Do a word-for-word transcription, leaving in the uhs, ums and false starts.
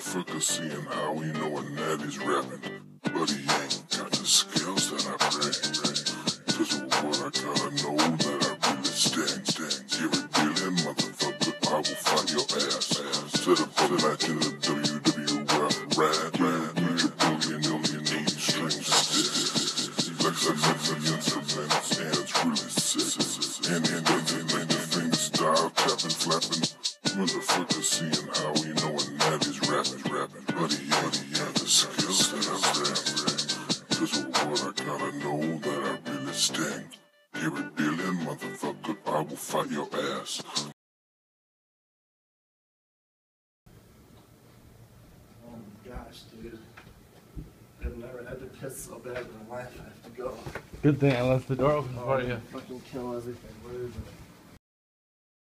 Motherfucker seeing how he knowin' that he's rapping, but he ain't got the skills that I bring. Cause with what I gotta know that I really sting. Give it dealing, motherfucker, I will fight your ass. Set up for the match in the W W F ride, ride, with your billion, million, eighty string sticks. Like some million instruments, and it's really sick. And then they make the finger style, tapping, flapping. Motherfucker seeing how he knowin' that he's rapping, rapping, but he ain't, he ain't the skills that I bring. Cause with what I gotta know that I really sting. Give it dealing, motherfucker, I will fight your ass. Oh my gosh, dude. I've never had to piss so bad in my life. I have to go. Good thing I left the door open for you. Fucking kill everything. Where is it?